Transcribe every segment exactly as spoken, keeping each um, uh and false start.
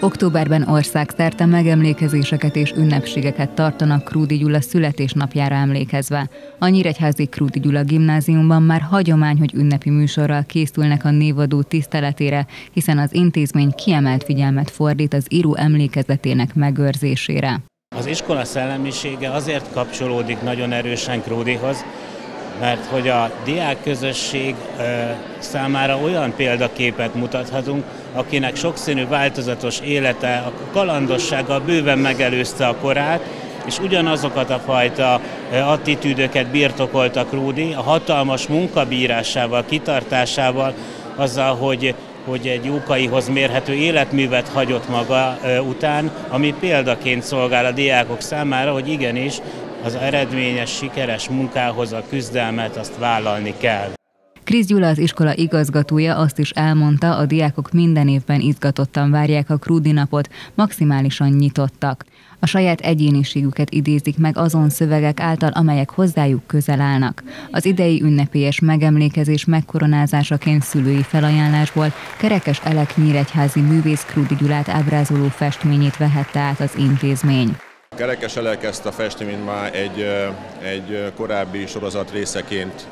Októberben országszerte megemlékezéseket és ünnepségeket tartanak Krúdy Gyula születésnapjára emlékezve. A Nyíregyházi Krúdy Gyula Gimnáziumban már hagyomány, hogy ünnepi műsorral készülnek a névadó tiszteletére, hiszen az intézmény kiemelt figyelmet fordít az író emlékezetének megőrzésére. Az iskola szellemisége azért kapcsolódik nagyon erősen Krúdyhoz, mert hogy a diákközösség számára olyan példaképet mutathatunk, akinek sokszínű változatos élete, a kalandossággal bőven megelőzte a korát, és ugyanazokat a fajta attitűdöket birtokolta Krúdy, a hatalmas munkabírásával, kitartásával, azzal, hogy, hogy egy Jókaihoz mérhető életművet hagyott maga után, ami példaként szolgál a diákok számára, hogy igenis, az eredményes, sikeres munkához a küzdelmet azt vállalni kell. Krisz Gyula, az iskola igazgatója azt is elmondta, a diákok minden évben izgatottan várják a Krúdy napot, maximálisan nyitottak. A saját egyéniségüket idézik meg azon szövegek által, amelyek hozzájuk közel állnak. Az idei ünnepélyes megemlékezés megkoronázásaként szülői felajánlásból Kerekes Elek nyíregyházi művész Krúdy Gyulát ábrázoló festményét vehette át az intézmény. Kerekes Elek ezt a festményt már egy, egy korábbi sorozat részeként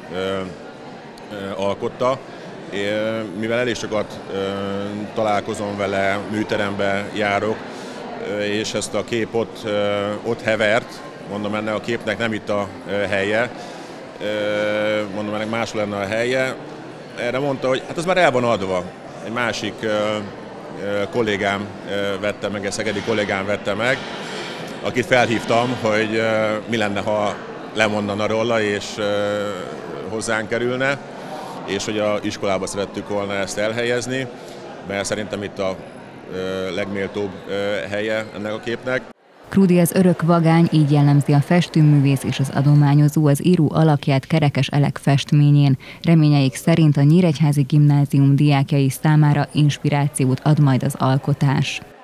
alkotta. Mivel elég sokat találkozom vele, műterembe járok, és ezt a kép ott, ott hevert, mondom, ennek a képnek nem itt a helye, mondom, ennek máshol lenne a helye. Erre mondta, hogy hát az már el van adva. Egy másik kollégám vette meg, egy szegedi kollégám vette meg, akit felhívtam, hogy mi lenne, ha lemondana róla és hozzánk kerülne, és hogy az iskolába szerettük volna ezt elhelyezni, mert szerintem itt a legméltóbb helye ennek a képnek. Krúdy az örök vagány, így jellemzi a festőművész és az adományozó az író alakját Kerekes Elek festményén. Reményeik szerint a Nyíregyházi Gimnázium diákjai számára inspirációt ad majd az alkotás.